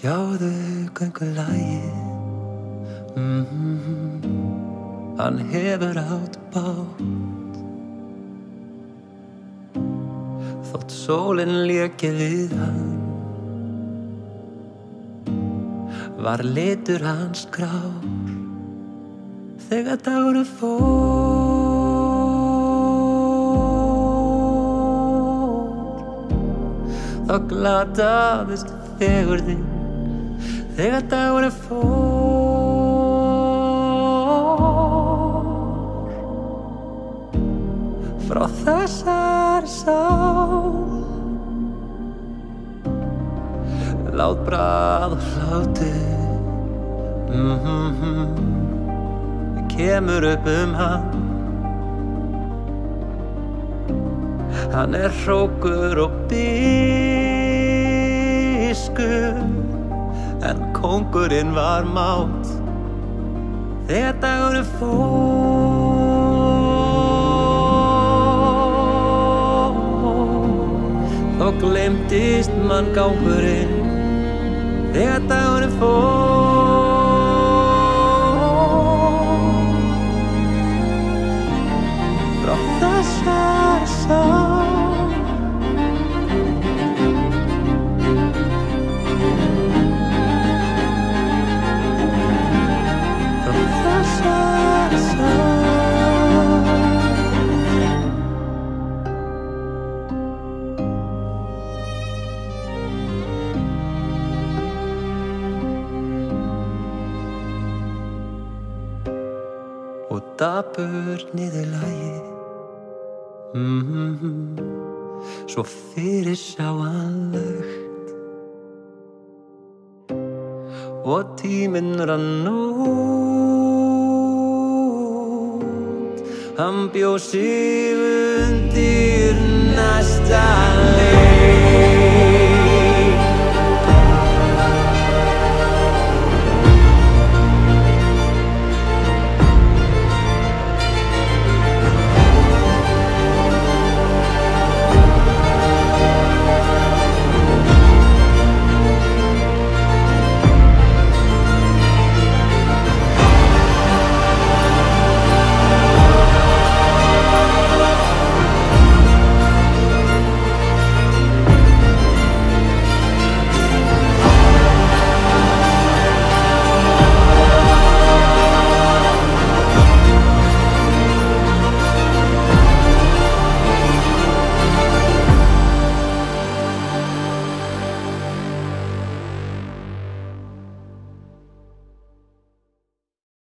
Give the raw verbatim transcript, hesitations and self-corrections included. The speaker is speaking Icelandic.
Sjáðu göngulagið, mm-hmm. Hann hefur átt bát. Þótt sólin léki við hann, var litur hans grár. Þegar dagurinn fór, þá glataðist fegurðin. Þegar dagurinn fór, frá þessari sál, látbragð og hlátur, mm-hmm. kemur upp um hann. Hann er hrókur og biskup, en kóngurinn var mát. Þegar dagurinn fór, þá gleymdist mann gangurinn. Þegar dagurinn fór, frá þessari sál, frá þessari sál. Og dapurt niðurlagið, mm-hmm. svo fyrirsjáanlegt, og tíminn rann út. Hann bjó sig undir næsta